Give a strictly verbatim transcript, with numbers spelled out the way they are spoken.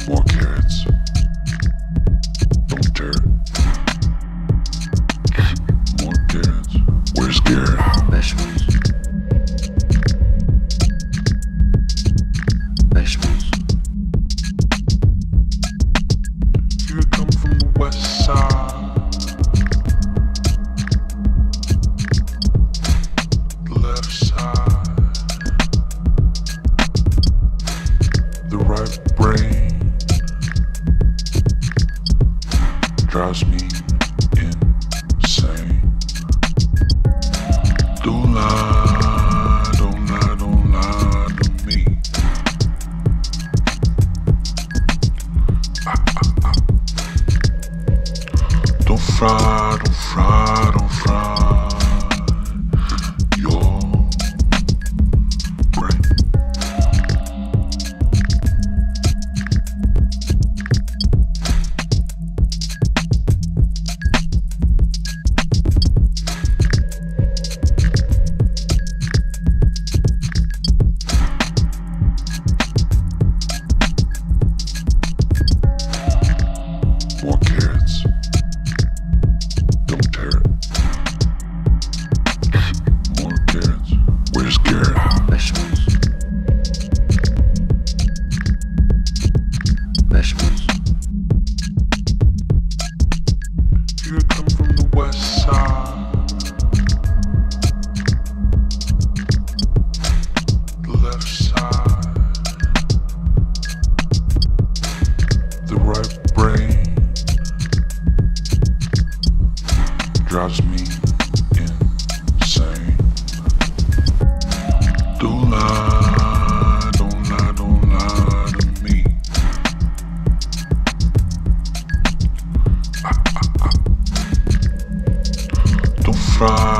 More carrots. Don't tear it. More carrots. Where's Garrett? Vegetables. Vegetables. You come from the west side. The left side. The right brain drives me insane. Don't lie, don't lie, don't lie to me. Ah, ah, ah. Don't fry, don't fry, don't fry your brain. More carrots. Don't tear it. More carrots. Where's Garrett? Vegetables. Vegetables. You come from the west side. The left side. The right brain drives me insane. Don't lie, don't lie, don't lie to me. Ah, ah, ah. Don't fry,